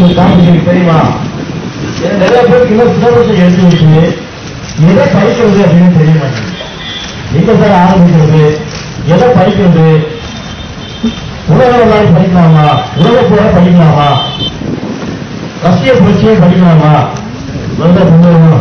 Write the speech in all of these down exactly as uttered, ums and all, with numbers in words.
Topic தெரியுமா? நிறைய பேருக்கு இன்னும் சிலபஸை எடுத்து வச்சு எதை படிக்கிறது அப்படின்னு தெரிய மாட்டேங்குது. எங்க சார் ஆரம்பிக்கிறது, எதை படிக்கிறது, உலக வரலாறு படிக்கலாமா, உலக போற படிக்கலாமா, ரஷ்ய புரட்சியை படிக்கலாமா, சந்தோஷமா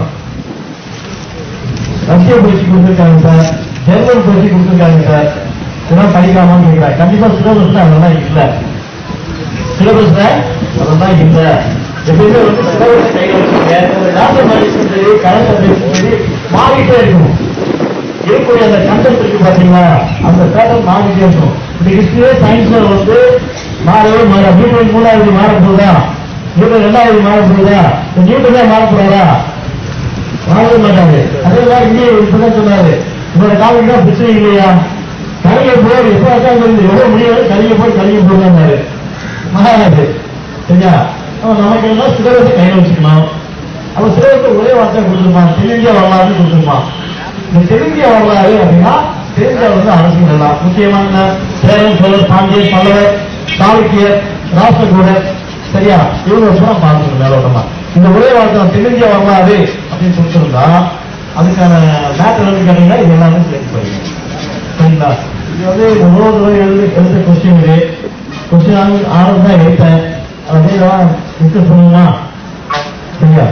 ரஷ்ய புரட்சி கொடுத்திருக்காங்க சார், ஜெர்மன் புரட்சி கொடுத்திருக்காங்க சார், இதெல்லாம் படிக்கலாமான்னு கேட்கிறாங்க. கண்டிப்பா சிலபஸ்ல அதெல்லாம் இல்ல, சிலபஸ்ல அதெல்லாம் இல்ல. எப்பயுமே வந்து சிலபஸை கையில் வச்சுங்க. நாட்டு மனுஷன் சரி, கலந்து சரி மாறிட்டே இருக்கணும். இருக்கக்கூடிய அந்த கண்டென்ட் இருக்கு பாத்தீங்களா, அந்த பேட்டர்ன் மாறிட்டே இருக்கும். இந்த ஹிஸ்டரியே சயின்ஸ்ல வந்து மாறவே மாற நியூட்டன் மூணாவது மாற போகுதா, நியூட்டன் ரெண்டாவது மாற போகுதா, நியூட்டன் தான் மாற போறாரா? மாறவே மாட்டாரு. அதே மாதிரி இங்கே இப்பதான் சொன்னாரு, உங்களோட காலம் தான் பிரச்சனை இல்லையா, கலையை போய் எப்ப உட்காந்து எவ்வளவு முடியாது கலையை போய் கலையை போடுறாரு மகாராஜு. சரியா? நமக்கு எல்லாம் சிலபஸை கையில் வச்சுக்கணும். அவன் சிலபஸை ஒரே வார்த்தை கொடுத்துருப்பான், தென்னிந்திய வரலாறு கொடுத்துருப்பான். இந்த தென்னிந்திய வரலாறு அப்படின்னா தெரிஞ்சவர் வந்து அரசியல் எல்லாம் முக்கியமான சேரன், சோழர், பாண்டியன், பல்லவர், சாளுக்கியர், ராஷ்டிரகூடர், சரியா, இவங்க பூரா பார்த்துக்கணும் மேலோட்டமா. இந்த ஒரே வார்த்தை தென்னிந்திய வரலாறு அப்படின்னு சொல்லிருந்தா அதுக்கான மேட்டர் வந்து கேட்டீங்கன்னா இது எல்லாமே சேர்த்து போயிருங்க. சரிங்களா? இது வந்து ஒவ்வொரு தடவை எழுது எழுத கொஸ்டின் இது கொஸ்டின் ஆறு தான் எடுத்தேன். அப்படிதான் டிஸ்கஸ் பண்ணுமா? சரியா?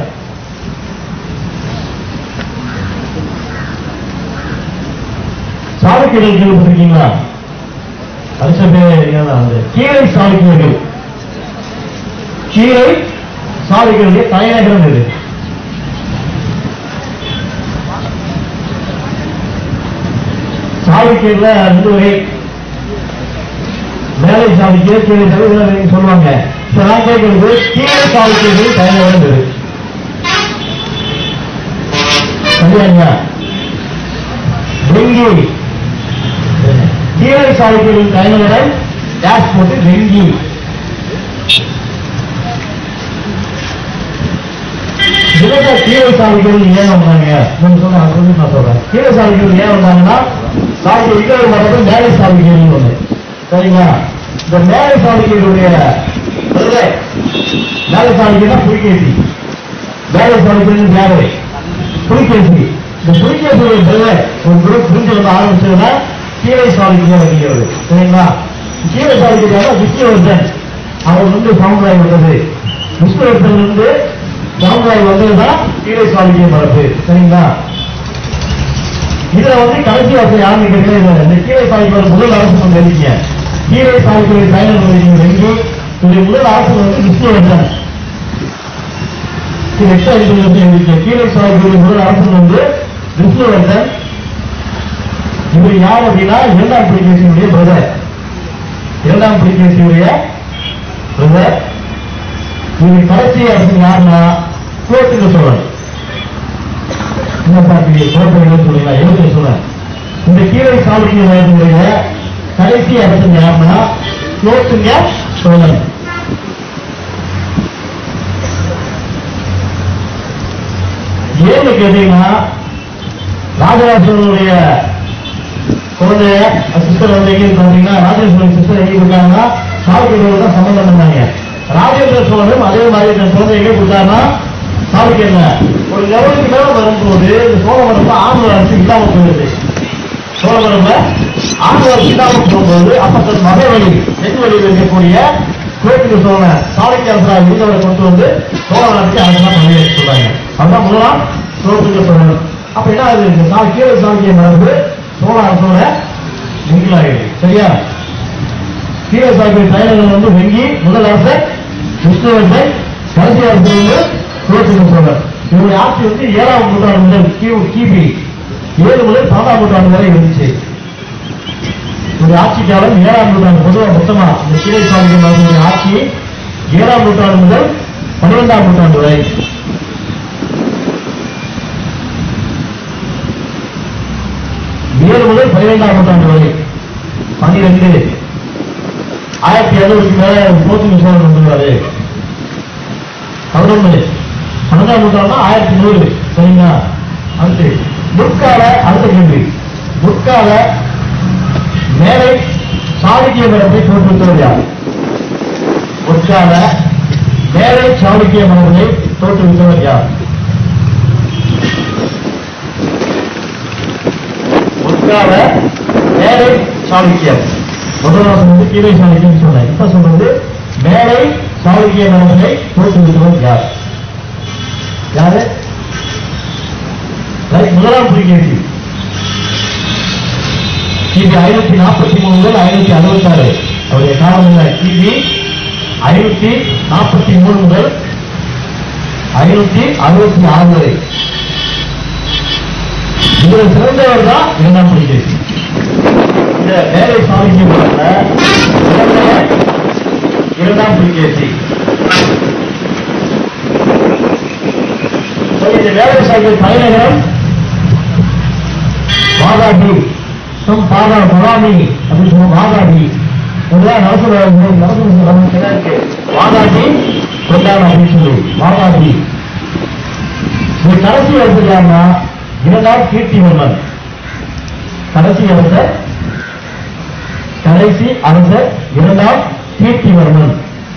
சாளுக்கியர்கள் கேள்விப்பட்டிருக்கீங்களா? அடுத்த பேர் கீழை சாளுக்கியர்கள். கீழை சாளுக்கியர்களுடைய தலைநகரம் இது. சாளுக்கியர்ல ரெண்டு வகை, மேலை சாளுக்கியர், கீழே சாளுக்கியர் சொல்லுவாங்க. நான் கேட்கிறது கீழே சாளுக்கியர்கள் தலைநகரம் இது. சரியாங்க? வெங்கி. கீழே சாளுக்கியர்கள் தலைநகரம் டேஷ் போட்டு வெங்கி. கீழே சாளுக்கியர்கள் ஏன் வந்தாங்க சொல்லி நான் சொல்றேன். கீழே சாளுக்கியர்கள் ஏன் வந்தாங்கன்னா சாளுக்கியர்கள் மட்டும் மேலை சாளுக்கியர்கள் ஒண்ணு. சரிங்களா? இந்த மேலை சாளுக்கியர்களுடைய மேலை சாளுக்கியர் புலிகேசி, மேலை சாளுக்கியர்கள் மேலை புலிகேசி. இந்த புலிகேசியுடைய பிரதர் ஒரு குரூப் புரிஞ்சு வந்து ஆரம்பிச்சதுன்னா கீழை சாளுக்கியர் அப்படிங்கிறது. சரிங்களா? கீழை சாளுக்கியர் விஷ்ணுவர்தன் அவர் வந்து சமுதாயம் வந்தது. விஷ்ணுவர்தன் வந்து சமுதாயம் வந்ததுதான் கீழை சாளுக்கிய மரபு. சரிங்களா? இதுல வந்து கடைசி வார்த்தை யாருன்னு கேட்கல. இந்த கீழை சாளுக்கியர் முதல் அரசு வந்து எழுதிங்க. கீழை சாளுக்கியர் தலைநகர் வெங்கி. இதனுடைய முதல் அரசு வந்து விஷ்ணுவர்தன். கீழை சாளுக்கியர் முதல் அரசு வந்து விஷ்ணுவர்தன். இவர் யார் அப்படின்னா இரண்டாம் புலிகேசியுடைய பிரதர். இரண்டாம் புலிகேசியுடைய பிரதர். இவர் கடைசி அரசு யாருன்னா குலோத்துங்க சோழன். என்ன பார்த்து குலோத்துங்க சொல்லுங்க எழுத்து சொல்ல. இந்த கீழை சாளுக்கிய கடைசி அரசு யாருன்னா குலோத்துங்க சோழன். ஏன்னு கேட்டீங்கன்னா ராஜராஜனுடைய குழந்தைய சிஸ்டர் வந்து எங்க பார்த்தீங்கன்னா ராஜேஸ்வரன் சிஸ்டர் எங்க கொடுத்தாங்கன்னா சாளுக்கியர்கள் தான் சம்பந்தம் பண்ணாங்க. ராஜேந்திர சோழனும் அதே மாதிரி குழந்தை எங்க கொடுத்தாருன்னா சாளுக்கியர்ல ஒரு லெவலுக்கு மேல வரும்போது இந்த சோழமரம்ல ஆண்கள் அரசு இல்லாம போயிடுது. சோழமரம்ல ஆண்கள் அரசு இல்லாம போகும்போது அப்ப தன் மகவழி தென் வழியில் இருக்கக்கூடிய குலோத்துங்க சோழன் சாளுக்கிய அரசராக இருந்தவரை கொண்டு வந்து சோழ நாட்டுக்கு அரசா பணியாற்றி சொல்றாங்க. அதுதான் முதலாம் குலோத்துங்க சோழன். அப்ப என்ன ஆகுது, கீழே சாளுக்கிய மரபு சோழ அரசோட வெங்கிலாயிடுது. சரியா? கீழே சாளுக்கிய தலைநகர் வந்து வெங்கி, முதல் அரசர் விஷ்ணுவர்தன், கடைசி அரசர் வந்து குலோத்துங்க சோழன். இவருடைய ஆட்சி வந்து ஏழாம் நூற்றாண்டு முதல் கிபி ஏழு முதல் பதினாறாம் நூற்றாண்டு வரை இருந்துச்சு. இவருடைய ஆட்சி காலம் ஏழாம் நூற்றாண்டு. பொதுவாக மொத்தமா இந்த கீழே சாளுக்கிய மரபுடைய ஆட்சி ஏழாம் நூற்றாண்டு முதல் பன்னிரெண்டாம் நூற்றாண்டு வரை. ஏழு முதல் பன்னிரெண்டாம் நூற்றாண்டு வரை பன்னிரெண்டு ஆயிரத்தி எழுநூறுக்கு மேல போர்த்துகீஸ் சோழன் வந்துருவாரு. பதினொன்று பன்னெண்டாம் நூற்றாண்டு ஆயிரத்தி நூறு. சரிங்களா? அடுத்து முற்கால அடுத்த கேள்வி, முற்கால மேலை சாளுக்கிய மரபை தோற்றுவித்தவர் யார்? முற்கால மேலை சாளுக்கிய மரபை தோற்றுவித்தவர் யார்? முற்கால மேலை சாளுக்கியம். முதலாவது வந்து கீழே சாளுக்கியம் சொன்னேன். இப்ப சொல்றது மேலை சாளுக்கிய மரபை தோற்றுவித்தவர் யார்? யாரு? முதலாம் புலிகேசி. கிபி ஐநூத்தி நாற்பத்தி மூணு முதல் ஐநூத்தி அறுபத்தி ஆறு அவருடைய காலம். கிபி ஐநூத்தி நாற்பத்தி மூணு முதல் ஐநூத்தி அறுபத்தி ஆறு வரை இதில் சிறந்தவர் தான் இரண்டாம் புலிகேசி. இந்த வேலை சாதிக்கப்பட்ட இரண்டாம் புலிகேசி. இந்த வேலை சாதிக்க தலைநகரம் வாதாபி, பாதா பவானி அப்படின்னு சொல்லுவோம். வாதாபி வாதாபி கொண்டாட அப்படின்னு சொல்லி வாதாபி. இது கடைசி அரசர் யாருன்னா இரண்டாம் கீர்த்திவர்மன். கடைசி அரசர் கடைசி அரசர் இரண்டாம் கீர்த்திவர்மன்.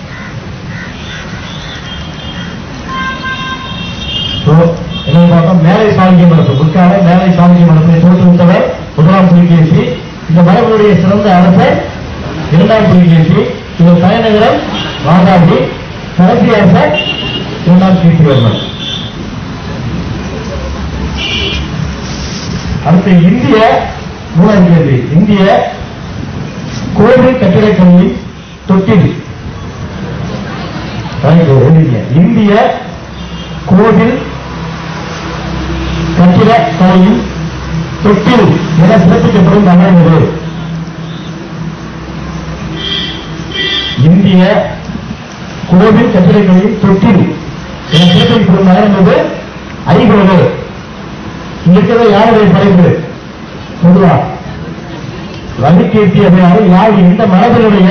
என்ன பார்த்தோம்? மேலை சாளுக்கிய மரபு. முற்கால மேலை சாளுக்கிய மரபை தோற்றுவித்தவர் முதலாம் புலிகேசி. இந்த மரபுடைய சிறந்த அரசர் இரண்டாம் புலிகேசி. இவர் தலைநகரம் வாதாபி. கடைசி அரசர் இரண்டாம் கீர்த்திவர்மன். அடுத்து இந்திய மூணாவது கேள்வி. இந்திய கோவில் கட்டிடக்கல்வி தொட்டில். இந்திய கோவில் கட்டிட கலையில் தொட்டில் என சிறப்பிக்கப்படும் நகரங்கள். இந்திய கோவில் கட்டிடக்கலையில் தொட்டில் என சிறப்பிக்கப்படும் நகரங்கள் ஐகோடு. இங்க இருக்கிற யாருடைய படைப்பு? பொதுவா ரவிகீர்த்தி அப்படின்னாரு. யார்? எந்த மரபினுடைய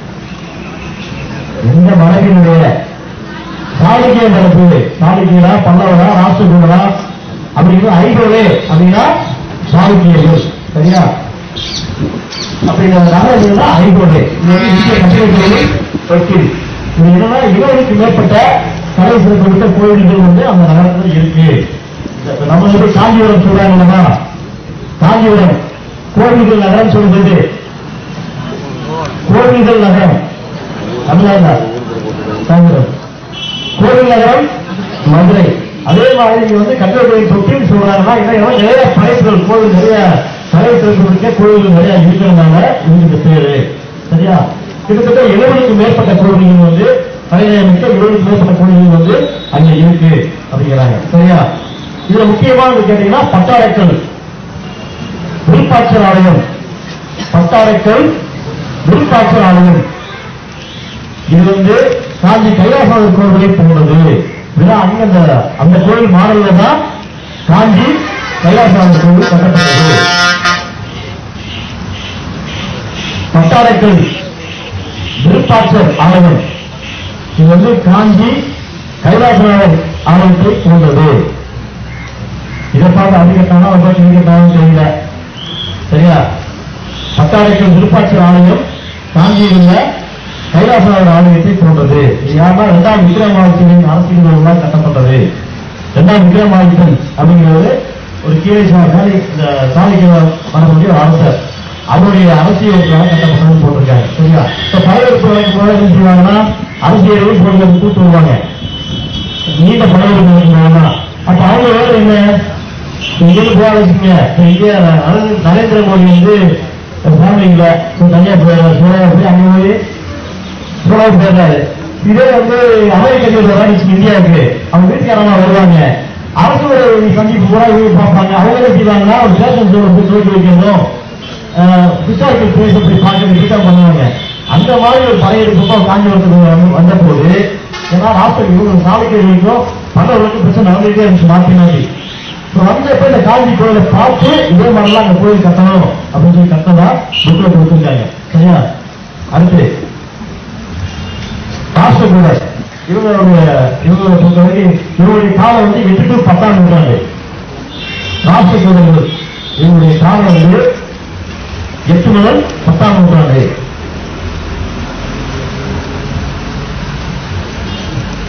எந்த மரபினுடைய சாளுக்கிய மரபு? சாளுக்கியரா, பல்லவரா, ராஷ்டிரகூடரா அப்படிங்கிற ஐகோடு அப்படின்னா சாளுக்கியர்கள். சரியா? அப்படிங்கிற நகரங்கள் தான் ஐகோடு. இந்திய கட்டிடக்கலையில் தொட்டில். இது என்னன்னா இருபதுக்கு மேற்பட்ட கலை சிறப்புமிக்க கோயில்கள் வந்து அந்த நகரத்தில் இருக்கு. நம்ம வந்து காஞ்சிபுரம் சொல்றாங்க. காஞ்சிபுரம் கோவில்கள் நகரம் சொல்றது. கோவில்கள் நகரம் தமிழ்நாடு. காஞ்சிபுரம் கோவில் நகரம் மதுரை. அதே மாதிரி நீங்க வந்து கட்டிடக்கலை தொட்டில் சொல்றாங்கன்னா நிறைய படைப்புகள் கோவில் நிறைய கலை சிறப்புமிக்க கோவில்கள் நிறைய இருக்கிறதுனால இவங்களுக்கு பேரு. சரியா? கிட்டத்தட்ட எழுபதுக்கு மேற்பட்ட கோவில்கள் வந்து கலைநயமிக்க எழுபதுக்கு மேற்பட்ட கோவில்கள் வந்து அங்க இருக்கு அப்படிங்கிறாங்க. சரியா? இதுல முக்கியமானது கேட்டீங்கன்னா பட்டாடைக்கல் விருப்பாட்சர் ஆலயம். பட்டாடைக்கல் விருப்பாட்சர் ஆலயம் இது வந்து காஞ்சி கைலாசநாதர் கோவிலை போன்றது. அங்க அந்த கோவில் மாடல்ல தான் காஞ்சி கைலாசநாதர் கோவில் கட்டப்பட்டது. பட்டாடைக்கல் விருப்பாட்சர் ஆலயம் இது வந்து காஞ்சி கைலாசநாதர் ஆலயத்தை போன்றது. இதை பார்த்து அதிகத்தானா அதிகத்தானும் தெரியல. சரியா? பட்டாடைக்கல் விருப்பாட்சர் ஆலயம் காஞ்சியில் உள்ள கைலாசநாதர் ஆலயத்தை போன்றது. இது யாருன்னா இரண்டாம் விக்ரமாதித்தனின் அரசியல் கட்டப்பட்டது. இரண்டாம் விக்ரமாதித்தன் அப்படிங்கிறது ஒரு கீழே சாலை இந்த சாலைக்கு வரக்கூடிய ஒரு அரசர். அவருடைய அரசியலுக்காக கட்டப்பட்டது போட்டிருக்காங்க. சரியா? இப்ப படையெடுப்பு வழக்கு போல என்ன செய்வாங்கன்னா அரசியலையும் போட்டு கூட்டு வருவாங்க. நீண்ட படையெடுப்பு வழங்குவாங்கன்னா அப்ப அவங்க வேலை என்ன? இங்கிருந்து போக வச்சுங்க. இந்தியா நரேந்திர மோடி வந்து ஃபேமிலிங்கள தனியா போய் அங்க போய் சோழ போயிடுறாரு. இதே வந்து அமெரிக்க வராச்சு இந்தியாவுக்கு அவங்க வீட்டுக்காரமா வருவாங்க. அரசு சந்திப்பு பூரா பார்ப்பாங்க. அவங்க என்ன செய்வாங்கன்னா ஒரு ஸ்டேஷன் போய் துவக்கி வைக்கணும், ஹிஸ்டாரிக்கல் பிளேஸ் அப்படி பார்க்கறதுக்கு தான் பண்ணுவாங்க. அந்த மாதிரி ஒரு படையெடுப்பு காஞ்சிபுரத்துக்கு வந்த போது ஏன்னா ராஷ்டிரம் இவங்க சாலைக்கும் பல்லவர்களுக்கும் பிரச்சனை நடந்துகிட்டே இருந்துச்சு மாற்றி மாற்றி. வந்தப்ப இந்த காஞ்சி கோயிலை பார்த்து இதே மாதிரிலாம் அந்த கோயில் கட்டணும் அப்படின்னு சொல்லி கட்டதா புக்ல கொடுத்துருக்காங்க. சரியா? அடுத்து ராஷ்டிரகூடர் இவங்களுடைய இவங்களை பொறுத்தவரைக்கும் இவங்களுடைய காலம் வந்து எட்டு டு பத்தாம் நூற்றாண்டு. ராஷ்டிரகூடர்கள் இவங்களுடைய காலம் வந்து எட்டு முதல் பத்தாம் நூற்றாண்டு.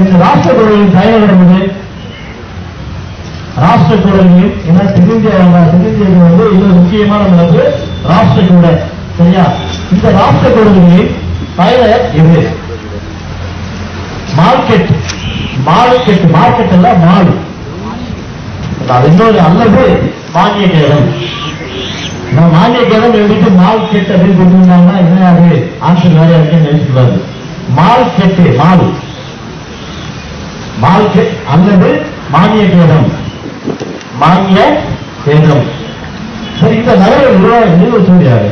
இந்த ராஷ்டிர குழுவின் தலைநகரம் வந்து ராஷ்டிர குழுவின் ஏன்னா தென்னிந்தியா தென்னிந்தியாவுக்கு வந்து இது முக்கியமான நடப்பு ராஷ்டிர கூட சரியா. இந்த ராஷ்டிர குழுவின் தலைநகர் எது? மார்க்கெட் மார்க்கெட் மார்க்கெட் அல்ல மால். அது இன்னொரு அல்லது மானிய கேடம். மானிய கேடம் எழுதிட்டு மார்க்கெட் அப்படின்னு கொடுத்திருந்தாங்கன்னா என்ன அது ஆன்சர் வேற இருக்குன்னு நினைச்சுக்கூடாது. மார்க்கெட் மால் மார்க்கெட் அல்லது மானிய கேடம் மானிய கேடம். சரி, இந்த நகரை நிர்வகிச்சவர் யாரு?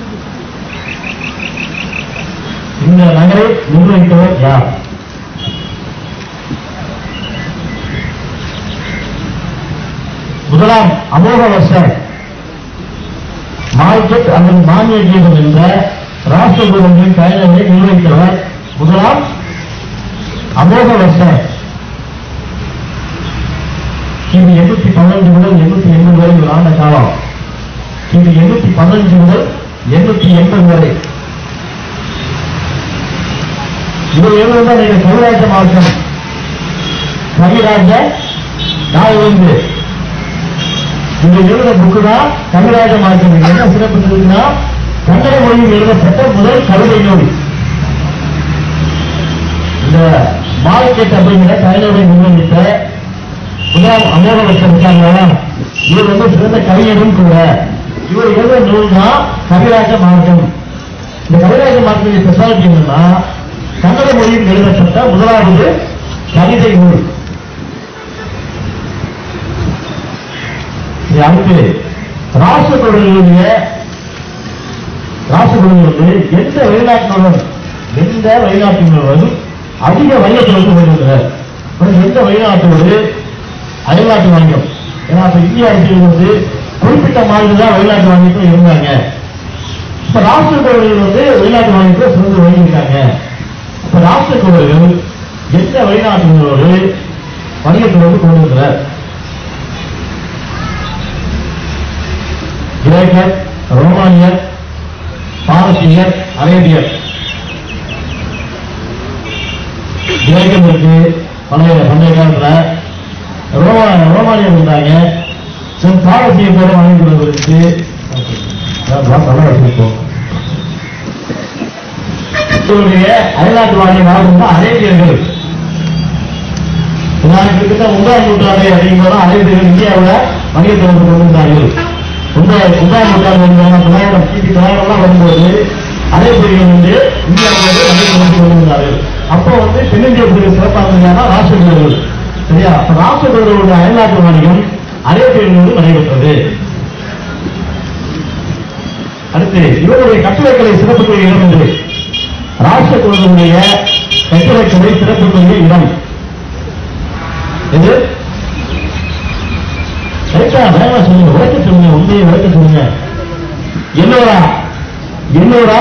இந்த நகரை நிர்வகித்தவர் யார்? முதலாம் அமோகவர்ஷன் மார்க்கெட் அல்லது மானிய கேடம் என்ற ராஷ்டிர குழுவின் தலைநகரை நிர்வகித்தவர் முதலாம் அமோகவர்ஷன். கிபி எண்ணூத்தி பதினஞ்சு முதல் எண்ணூத்தி எண்பது வரை ஒரு ஆண்ட காலம். கிபி எண்ணூத்தி பதினஞ்சு முதல் எண்ணூத்தி எண்பது வரை இது எழுதுதான் நீங்க கவிராஜ மார்க்கம் கவிராஜ நாயகந்து இந்த எழுத புக்கு தான் கவிராஜ மார்க்கம். என்ன சிறப்பு இருக்குன்னா கன்னட மொழியில் எழுதப்பட்ட முதல் கவிதை நூல். இந்த மார்க்கெட் அப்படிங்கிற தலைநகரை நிர்வகித்த முதலாம் அமோகவர்ஷன் இருக்காங்க. இவர் வந்து சிறந்த கவிஞரும் கூட. இவர் எழுத நூல் தான் கவிராஜ மார்க்கம். இந்த கவிராஜ மார்க்கத்தின் ஸ்பெஷாலிட்டி என்னன்னா கன்னட மொழியில் எழுதப்பட்ட முதலாவது கவிதை நூல். அடுத்து ராஷ்டிரகுழுவிய ராஷ்டிரகுழு வந்து எந்த வெளிநாட்டினரும் எந்த வெளிநாட்டினரும் அதிக வணிகத்தை வந்து கொண்டிருக்கிறார். எந்த வெளிநாட்டோடு அயல்நாட்டு வணிகம். ஏன்னா அப்ப இந்திய அரசியல் வந்து குறிப்பிட்ட மாதிரி தான் வெளிநாட்டு வணிகத்தில் இருந்தாங்க. இப்ப ராஷ்டிரகுழுவில் வந்து வெளிநாட்டு வணிகத்தை சிறந்து வழங்கியிருக்காங்க. இப்ப ராஷ்டிரகுழுவில் எந்த வெளிநாட்டினரோடு வணிகத்தை வந்து கொண்டிருக்கிறார்? கிரேக்கர், ரோமானியர், பாரசீகர், அரேபியர். கிரேக்கர் இருக்கு பண்டைய பண்டைய காலத்துல. ரோமா ரோமானியர் இருந்தாங்க. பாரசீகத்தோட வணிகம் இருக்கு. அயல்நாட்டு வாணிய வாழ்க்கை அரேபியர்கள். கிட்டத்தட்ட ஒன்பதாம் நூற்றாண்டு அப்படிங்கிறத அரேபியர்கள் இந்தியாவில் வணிகத்தை வந்து கொண்டிருந்தார்கள். ஒன்பதாம் நூற்றாண்டு தொள்ளாயிரம் கிபி தொள்ளாயிரம் வரும்போது அரேபியர்கள் வந்து இந்தியாவில் வணிகத்தை வந்து கொண்டிருந்தார்கள். அப்போ வந்து தென்னிந்தியாவுக்கு சிறப்பாக இருந்தாங்கன்னா ராஷ்டிரகுழுவில் சரியா. ராஷ்டிரகுழுவுடைய அயல்நாட்டு வணிகம் அரேபியர்களோடு நடைபெற்றது. அடுத்து இவருடைய கட்டிடக்கலை சிறப்புக்குரிய இடம் என்று ராஷ்டிரகுழுவுடைய கட்டிடக்கலை சிறப்புக்குரிய இடம் எது? வேகமா சொல்லுங்க, விளக்க சொல்லுங்க, உண்மையை விளக்க சொல்லுங்க. எல்லோரா எல்லோரா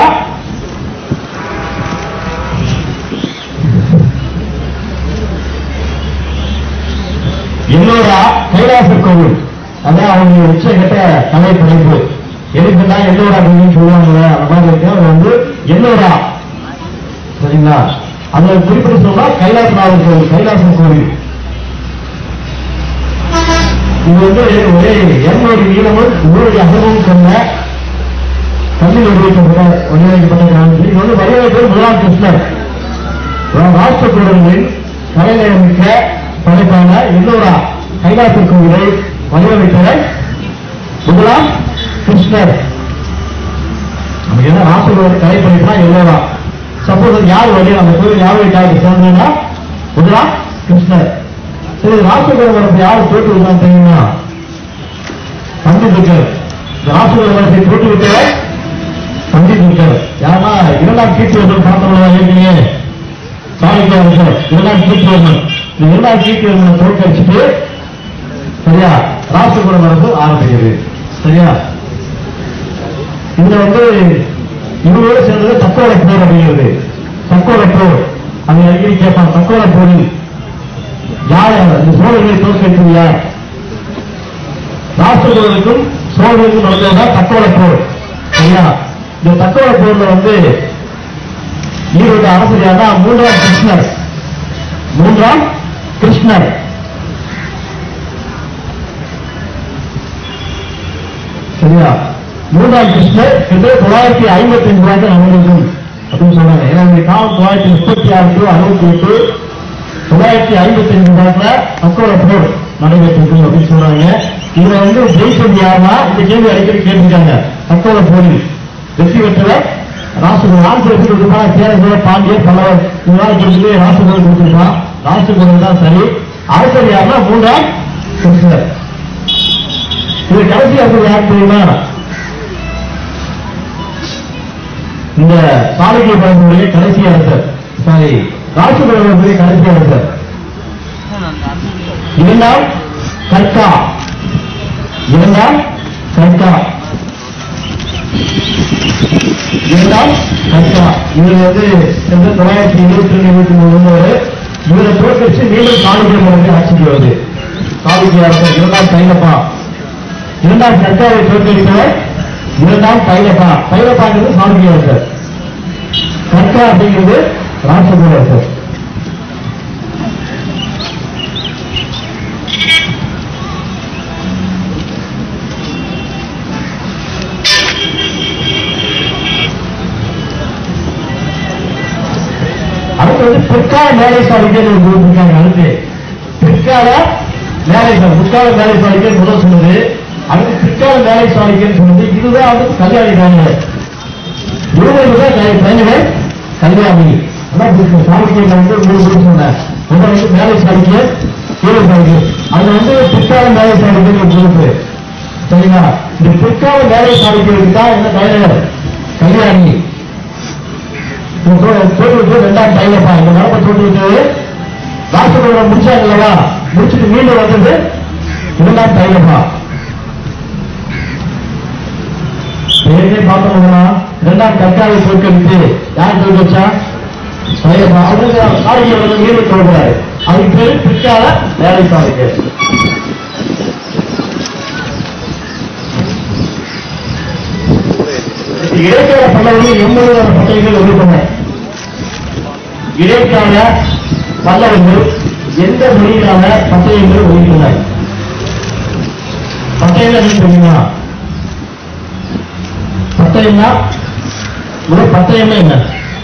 எல்லோரா கைலாசர் கோவில். அதான் அவங்க உச்சகட்ட கலை படைப்பு. எதுக்குன்னா எல்லோரா அப்படின்னு சொல்லுவாங்க. அந்த மாதிரி இருக்கு. அவர் வந்து எல்லோரா சரிங்களா. அதை குறிப்பிட்டு சொன்னா கைலாசநாதர் கோவில், கைலாசர் கோவில். இது வந்து ஒரே இருநூறு நீளமும் நூறு அகலமும் கொண்ட கல்லில் வடிவமைக்கப்பட்ட வடிவமைக்கப்பட்ட கிராமத்தில் இது வந்து வடிவமைப்பது முதலாம் கிருஷ்ணர். ராஷ்டிரகுழுவின் கலைநயமிக்க படைப்பான எல்லோரா கைலாசர் கோவிலை வடிவமைத்தவர் முதலாம் கிருஷ்ணர். நமக்கு என்ன ராஷ்டிரகுழு கலைப்படைப்புனா எல்லோரா. சப்போஸ் யார் வழி அந்த கோவில் யாருக்காக சேர்ந்ததுன்னா முதலாம் கிருஷ்ணர். சரி, ராஷ்டிரகுழு வரப்பு யார் தோற்று விட்டான்னு தெரியுமா? பண்டித் இருக்கர். ராஷ்டிரகுழு வரப்பை தோற்று விட்டவர் பண்டித் இருக்கர். யாருன்னா இரண்டாம் கீர்த்திவர்மன் பார்த்தவங்களா ஏற்கனவே சாளுக்கியா இருக்கர். இரண்டாம் கீர்த்திவர்மன் இந்த இரண்டாம் கீர்த்திவர்மனை தோற்கடிச்சுட்டு சரியா ராஷ்டிரகுழு வரப்பு ஆரம்பிக்கிறது. சரியா, இதுல வந்து இவரோடு சேர்ந்தது தக்கோட போர் அப்படிங்கிறது. தக்கோட போர் அது அடிக்கடி கேட்பான். தக்கோட போரில் யார் இந்த சோழர்களை தோற்கடித்தது யார்? ராஷ்டிரகுழுவுக்கும் சோழர்களுக்கும் நடந்ததுதான் தக்கோட போர். சரியா, இந்த தக்கோட போர்ல வந்து ஈரோடு அரசர் யாரா மூன்றாம் கிருஷ்ணர். மூன்றாம் கிருஷ்ணர். சரியா? மூன்றாம் கிருஷ்ணர் கிட்ட தொள்ளாயிரத்தி ஐம்பத்தி அஞ்சு ரூபாய்க்கு நடந்திருக்கும் அப்படின்னு சொன்னாங்க. ஏன்னா இந்த காலம் தொள்ளாயிரத்தி முப்பத்தி ஆறு டு அறுபத்தி எட்டு தொள்ளாயிரத்தி ஐம்பத்தி அஞ்சு ரூபாய்க்குல தக்கோல போர் நடைபெற்றிருக்கும் அப்படின்னு சொல்றாங்க. இதுல வந்து ஜெயிச்சது யாருன்னா இந்த கேள்வி அடிக்கடி கேட்டிருக்காங்க. தக்கோல போரில் வெற்றி பெற்றவர் ராசுகுரு. ஆன்சர் எப்படி கொடுத்துருப்பாங்க? சேரசோழர், பாண்டியர், பல்லவர் இதெல்லாம் கொடுத்துட்டு ராசுகுரு கொடுத்துருப்பான். ராசுகுரு தான் சரி. அரசர் யாருன்னா மூன்றாம் கிருஷ்ணர். இது கடைசி அரசர் யார் தெரியுமா? இந்த சாளுக்கிய பரம்பரையுடைய கடைசி அரசர், சாரி ராசுகுரு கடைசி அரசர். இரண்டாம் கர்கா. இரண்டாம் கர்கா. இரண்டாம் கர்கா. இவர் வந்து தொள்ளாயிரத்தி இருபத்தி ரெண்டு இருபத்தி மூணு வந்தவர். இவரை தோற்கடிச்சு மீண்டும் சாளுக்கிய பரம்பரை ஆட்சிக்கு வருது. சாளுக்கிய அரசர் இரண்டாம் தைலப்பா. இரண்டாம் கர்காவை தோற்கடித்தவர் இரண்டாம் தைலப்பா. தைலப்பாங்கிறது சாளுக்கிய அரசர். கர்கா அப்படிங்கிறது ராசகுரு அரசர். அடுத்து வந்து பிற்கால மேலை சாளுக்கியர் இருக்காங்க. அடுத்து பிற்கால மேலை சாலை முற்கால மேலை சாளுக்கியர் முதல் சொன்னது. அடுத்து பிற்கால மேலை சாளுக்கியர் சொன்னது. இதுதான் வந்து கல்யாணி காணிகள். இருபதுதான் கலைஞர் கல்யாணி. சாளுக்கியர் வந்து மூணு பேர் சொன்னேன். முதல் வந்து மேலை சாளுக்கியர், கீழே சாளுக்கியர். அதுல வந்து பிற்கால மேலை சாளுக்கியர் குரூப். சரிங்களா? இந்த பிற்கால மேலை சாளுக்கியருக்கு தான் என்ன கலைஞர் கல்யாணி. தோற்றுவிட்டு ரெண்டாம் தைலப்பா. இந்த மரபை தோற்றுவிட்டு ராசகுரு முடிச்சாங்கல்லவா, முடிச்சுட்டு மீண்டும் வந்தது இரண்டாம் தைலப்பா. பேருமே பார்த்தோம்னா இரண்டாம் கர்காவை தோற்கடித்து யார் தோற்கடிச்சா? தைலப்பா. அவங்க சாளுக்கியர் மீண்டும் தோற்கிறாரு. அதுக்கு பேரு பிற்கால வேலை சாளுக்கியர். இடைக்கால பல்லவர்கள் எண்பது பட்டயங்கள் வெளியிட்டன. இடைக்கால பல்லவர்கள் எந்த மொழியிலான பட்டயங்கள் வெளியிட்டனர்? பட்டயம் என்ன தெரியுமா? பட்டயம்னா ஒரு பட்டயமே என்ன?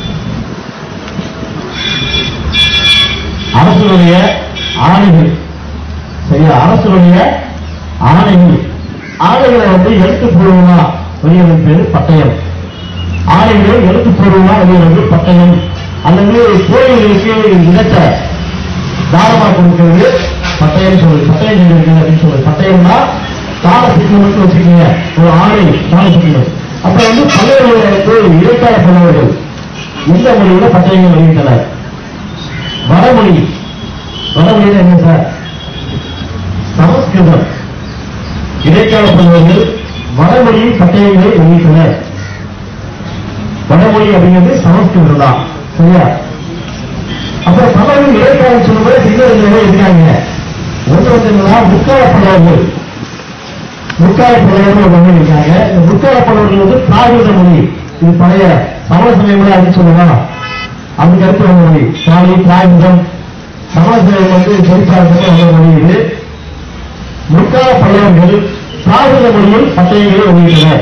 அரசுடைய ஆணைகள். சரியா? அரசுடைய ஆணைகள். ஆணைகளை வந்து எழுத்துப்பூர்வமா வெளியிடும் பேரு பட்டயம். ஆணைகளை எழுத்துப்பூர்வமா வெளியிடுவது பட்டயம். அல்லது கோயில்களுக்கு இடத்தை தாரமா கொடுக்கிறது பட்டயம் சொல்லுது. பட்டயம் சொல்லிருக்கு அப்படின்னு சொல்லுது. பட்டயம்னா கால சிக்கலுக்கு வச்சுக்கீங்க ஒரு ஆணை கால சிக்கல். அப்ப வந்து பல்லவர்களுக்கு இடைக்கால பல்லவர்கள் இந்த மொழியில பட்டயங்கள் வெளியிட்டனர். வடமொழி. வடமொழியில என்ன சார்? சமஸ்கிருதம். இடைக்கால பல்லவர்கள் வடமொழியின் பட்டயங்களை வெளியிட்டனர். வடமொழி அப்படிங்கிறது சமஸ்கிருதம் தான். சரியா? அப்புறம் பல்லவர்கள் இடைக்காலம் சொல்லும்போது இன்னொரு இருக்காங்க. ஒன்று வந்து முக்கால பல்லவர்கள். முக்கால பல்லவர்கள் ஒன்று இருக்காங்க. இந்த முக்கால பல்லவர்கள் வந்து பிராகிருத மொழி. இது பழைய சமண சமய மொழி அப்படின்னு சொல்லலாம். அதுக்கு அடுத்த மொழி சாலி பிராகிருதம். சமண சமயம் வந்து சரிசாரத்துக்கு மொழி இது. முக்கால பல்லவர்கள் பிராகிருத மொழியில் பட்டயங்களை வெளியிட்டனர்.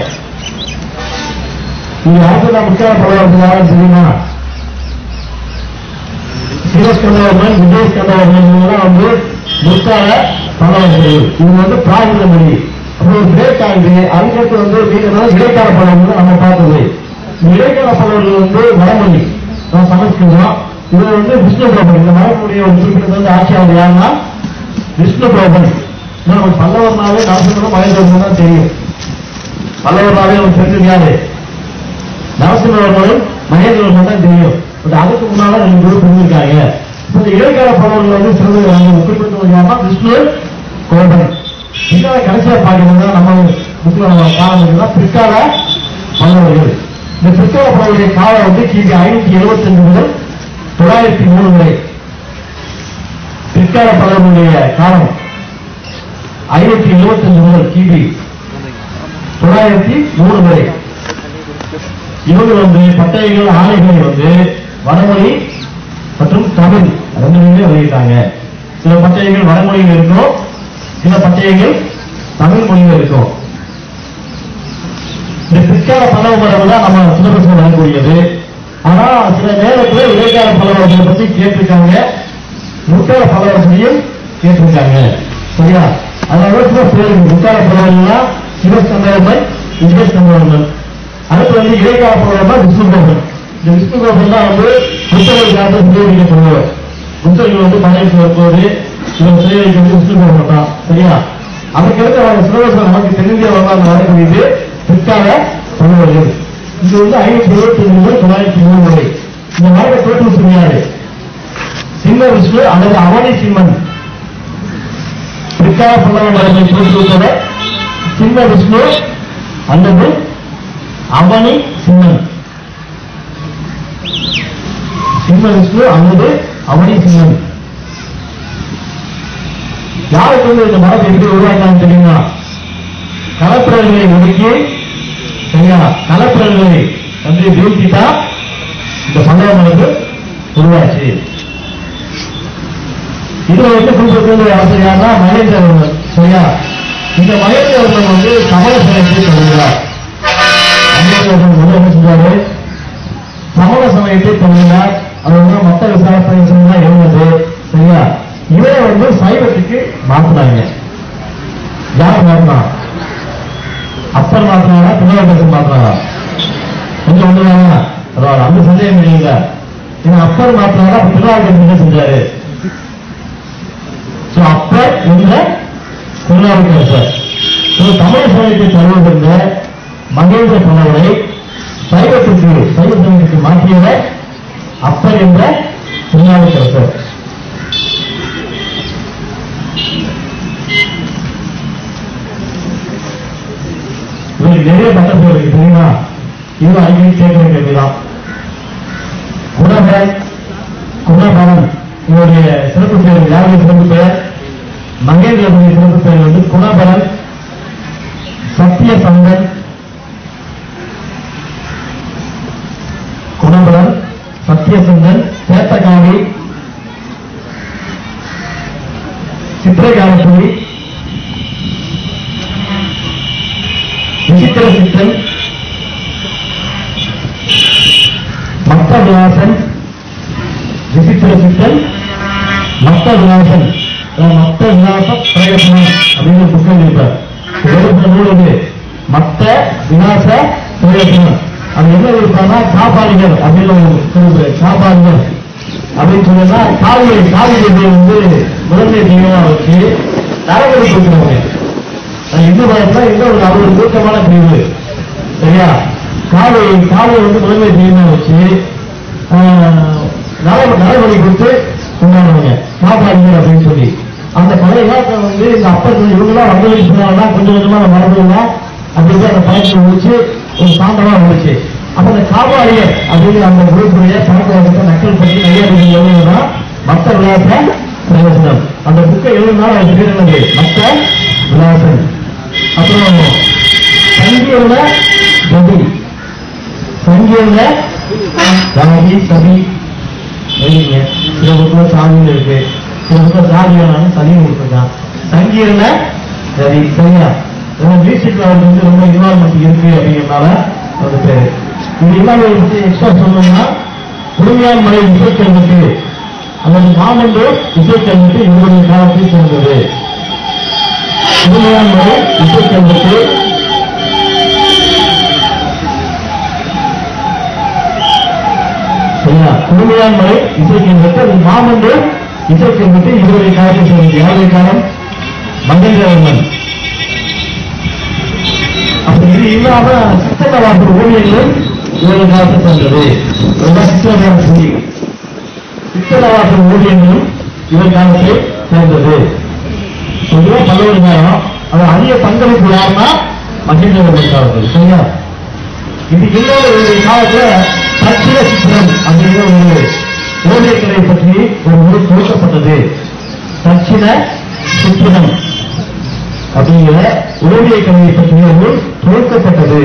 இது அரசு முக்கால பல்லவர்கள் யாரும் தெரியுமா? சிவஸ்கந்தவர்கள், விஜயஸ்கந்தவர்கள் வந்து முற்கால பல்லவர்கள். இது வந்து பிராகிருத மொழி. அப்போ பிரேக் ஆகுது. அதுக்கடுத்து வந்து இடைக்கால பல்லவர்கள் நம்ம பார்த்தது. இடைக்கால பல்லவர்கள் வந்து வடமொழி சமஸ்கிருதம். இது வந்து விஷ்ணுபிரபன். இந்த மரபுடைய ஒரு குறிப்பிட்ட வந்து ஆட்சியாளர் யாருன்னா விஷ்ணுபிரபன். பல்லவர்னாவே நரசிம்மனும் மகேந்திரவர்மனும் தான் தெரியும். பல்லவர்னாவே அவங்க தெரிஞ்சது யாரு? நரசிம்மவர்களும் மகேந்திரவர்மன் தான் தெரியும். பட் அதுக்கு முன்னால ரெண்டு பேரும் புரிஞ்சிருக்காங்க. இந்த இடைக்கால பல்லவர்கள் வந்து சிறந்த குறிப்பிட்ட யாருன்னா விஷ்ணு கோபன். பின்னால கடைசியா பாக்கிறதா நம்ம காலம் பிற்கால பல்லவர்கள். இந்த பிற்கால பல்லவருடைய காலம் வந்து கிபி ஐநூத்தி எழுபத்தி அஞ்சு முதல் தொள்ளாயிரத்தி மூணு வரை. பிற்கால பல்லவருடைய காலம் ஐநூத்தி எழுபத்தி அஞ்சு முதல் கிபி தொள்ளாயிரத்தி மூணு வரை. இவங்க வந்து பட்டயங்கள் ஆணைகளை வந்து வடமொழி மற்றும் தமிழ் ரெண்டுமே வெளியிட்டாங்க. சில பட்டயங்கள் வடமொழியில் இருக்கும், சில பட்டயங்கள் தமிழ் மொழியில் இருக்கும். இந்த பிற்கால பல்லவ மரபு தான் நம்ம சிலபஸ் வரக்கூடியது. ஆனா சில நேரத்தில் இடைக்கால பல்லவர்களை பத்தி கேட்டிருக்காங்க, முற்கால பல்லவர்களையும் கேட்டிருக்காங்க. சரியா? அதனால சில பேர் முற்கால பல்லவர்கள்னா சிவஸ்கந்தவர்மன், விஜயஸ்கந்தவர்மன். அடுத்து வந்து இடைக்கால பல்லவர்னா விஷ்ணுகோபன். இந்த விஷ்ணுகோபன் தான் வந்து புத்தகங்கள் காலத்தை சிறைவைக்க சொல்லுவார். புத்தகங்கள் வந்து பழைய வரும்போது இவர் சிறைவைக்க வந்து விஷ்ணுகோபன் தான். சரியா? அதுக்கடுத்து அவங்க சிலபஸ் நமக்கு தென்னிந்திய வரலாறு வரக்கூடியது பிற்கால பல்லவர்கள். இது வந்து ஐநூத்தி எழுபத்தி ஒன்று முதல் தொள்ளாயிரத்தி மூணு வரை. இந்த மரபை தோற்று சொன்னாரு சிம்ம விஷ்ணு அல்லது அவனி சிம்மன். பிற்கால பல்லவ மரபை தோற்றுவித்தவர் சிம்ம விஷ்ணு அல்லது அவனி சிம்மன். சிம்ம விஷ்ணு அல்லது அவனி சிம்மன். யாருக்கு வந்து இந்த மரபை எப்படி உருவாக்கினான்னு தெரியுமா? கலப்பிரர்களை ஒதுக்கி, சரியா, கலப்பிரர்களை வந்து வீழ்த்திட்டா இந்த பல்லவ மரபு உருவாச்சு. இதுல வந்து குறிப்பிட்ட ஆசிரியர்னா மகேந்திரவர்மன். சரியா? இந்த மகேந்திரவர்மன் வந்து சமண சமயத்தை தொடங்கினார். மகேந்திரவர்மன் முதல் என்ன செஞ்சாரு? சமண சமயத்தை தொடங்கினார். அது வந்து மத்த விசாரணைகள் தான் இருந்தது. சரியா? இவரை வந்து சைவத்துக்கு மாற்றினாங்க. யார் மாற்றினா? அப்பர் மாத்தினாரா, திருநாவுக்கரசர் மாத்தினாரா? கொஞ்சம் ஒண்ணுதாங்க. அதாவது அந்த சந்தேகம் இல்லைங்க. ஏன்னா அப்பர் மாத்தினாரா, திருநாவுக்கரசர் என்ன செஞ்சாரு? அப்பர் என்ற திருநாவுக்கரசர் தமிழ் சமயத்தை தருவதென்ற மகேந்திர பல்லவரை சைவத்திற்கு சைவ சமயத்துக்கு மாற்றியவர் அப்பர் என்ற திருநாவுக்கரசர். இவருக்கு நிறைய பட்டப்பேர் இருக்கு தெரியுமா? இது அடிக்கடி கேட்கிற கேள்விதான். குணபரன், குணபரன் இவருடைய சிறப்பு பெயர். யாருடைய சிறப்பு பெயர்? மகேந்திரனுடைய சிறப்பு பெயர் வந்து குணபரன், சத்தியசந்தன், குணபரன், சத்தியசந்தன், சேத்தகாவி, சித்திரகாலப்புலி, விசித்திர சித்தன், மத்த விலாசன், விசித்திர சித்தன், மத்த விலாசன், மத்த விலாச பிரயத்னம் அப்படின்னு புத்தகம் இருப்பார். நூல் வந்து மத்த விலாச பிரயத்னம். அது என்ன இருப்பாங்கன்னா காப்பாளிகள் அப்படின்னு காப்பாளிகள் அப்படின்னு சொன்னா காவியை காவியை வந்து முதன்மை தெய்வமா வச்சு நரபலி கொடுக்குறவங்க. இந்து மதத்துல இன்னும் அவரு நூற்றமான பிரிவு. சரியா? காவை காவை வந்து முதன்மை தெய்வமா வச்சு நரபலி கொடுத்து கொண்டாடுவாங்க காப்பாளிகள் அப்படின்னு சொல்லி. அந்த பழைய காலத்துல வந்து இந்த அப்பர் இவங்கெல்லாம் வந்து சொன்னாங்கன்னா கொஞ்சம் கொஞ்சமா அந்த மரபுலாம் அப்படி அந்த பழத்தை முடிச்சு ஒரு சாந்தமா முடிச்சு. அப்ப அந்த காவாளியர் அப்படிங்கிற அந்த குரூப்புடைய பழக்கத்தை நக்கல் பற்றி கையாளர்கள் எழுதுனா மத்த விலாச பிரயோசனம். அந்த புக்கை எழுதுனாலும் அது பேர் என்னது? மத்த விலாசன். அப்புறம் சங்கீர்ண கவி, சங்கீர்ண ராகி கவி எழுதிங்க. சில புக்குல சாமியில் இருக்கு, சில புக்குல சாதியான சதியும் கொடுத்துருக்கான். சங்கீர்ண கவி. சரியா? மியூசிக்ல அவருக்கு வந்து ரொம்ப இன்வால்மெண்ட் இருக்கு அப்படிங்கிறதுனால அது பேரு. இது எல்லாமே எக்ஸ்ட்ரா சொல்லணும்னா புதுமையான் மலை இசைக்கல்வெட்டு அல்லது மாமண்டூர் இசைக்கல்வெட்டு இவருடைய காலத்தில் சேர்ந்தது. புதுமையான் மலை இசைக்கல்வெட்டு சரியா? புதுமையான் மலை இசைக்கல்வெட்டு அது மாமண்டூர் இசைக்கல்வெட்டு இவருடைய காலத்தில் சேர்ந்தது. யாருடைய காலம்? மகேந்திரவர்மன். அப்படி இது இல்லாம சித்தனவாசல் ஓவியங்கள் இவருடைய காலத்தில் சேர்ந்தது. சித்தனவாசல் சித்தனவாசல் ஓவியங்களும் இவர் காலத்தில் சேர்ந்தது. இதுதான் பல்லவர் காலம். அது அதிக பங்களிப்பு யாருன்னா மகேந்திரவர்மன் காலத்தில். சரியா? இது இன்னொரு காலத்துல தட்சிண சித்திரம் அப்படிங்கிற ஒரு ஓவியக்கலை பற்றி ஒரு நூல் துவக்கப்பட்டது. தட்சிண சித்திரம் அப்படிங்கிற ஓவியக்கலையை பற்றிய நூல் துவக்கப்பட்டது.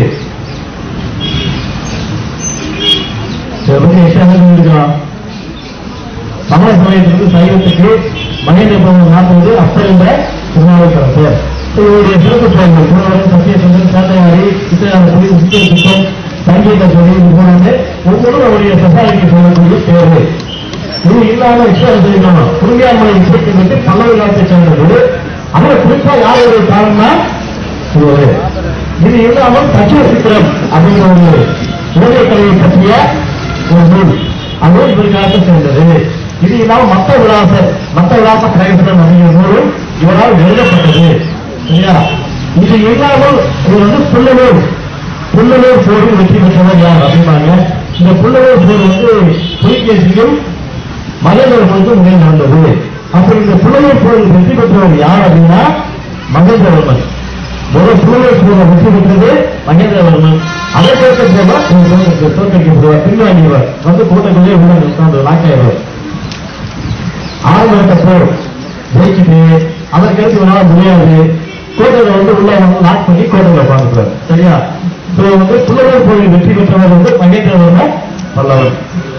சமண சமயத்திற்கு சைவத்துக்கு மகேந்திர பிரபு நாற்பது அப்ப என்ற திருநாவுக்கரசர். இவருடைய சிறப்பு பெயர்கள் புலவரன், சத்தியசந்தன், சாட்டையாரி, சித்திரானபுரி, சித்திர சித்தன், சங்கீத சொல்லி இது போன்ற ஒவ்வொன்றும் அவருடைய சொசைட்டி சொல்லக்கூடிய பேரு. இது இல்லாம விஷயம் தெரிவிக்கணும். குருங்கியார்மலை இசைக்கு வந்து பல்லவ காலத்தை சேர்ந்தது. அவரை குறிப்பா யாருடைய காரணம்னா இவரு. இது இல்லாமல் தத்துவ சித்திரம் அப்படிங்கிற ஒரு உலகை கலையை பற்றிய ஒரு நூல், அதுவும் இவருக்காக சேர்ந்தது. இது இல்லாமல் மத்த விலாச மத்த விலாச பிரகசனம் அப்படிங்கிற நூலும் இவரால் எழுதப்பட்டது. சரியா? இது இல்லாமல் இவர் வந்து புல்லலூர் புல்லலூர் போரில் வெற்றி பெற்றவர் யார் அப்படின்னாங்க. இந்த புல்லலூர் போர் வந்து புலிகேசியும் மகேந்திரவர்மனுக்கும் இடையே நடந்தது. அப்படி இந்த புல்லலூர் போரில் வெற்றி பெற்றவர் யார் அப்படின்னா மகேந்திரவர்மன். முதல் புல்லலூர் போரை வெற்றி பெற்றது மகேந்திரவர்மன். அதை கேட்க போல தோற்கடிக்கப்படுவார், பின்வாங்கியவர் வந்து கோட்டைக்குள்ளே உள்ள உட்கார்ந்து லாக்காயிருவார். ஆரம்ப போர் ஜெயிச்சுட்டு அதற்கடுத்து இவனால முடியாது. கோட்டையில வந்து உள்ள வந்து லாக் பண்ணி கோட்டையில உட்காந்துக்கிறார். சரியா? வந்து புல்லலூர் போரில் வெற்றி பெற்றவர் வந்து மகேந்திரவர்மன் பல்லவன்.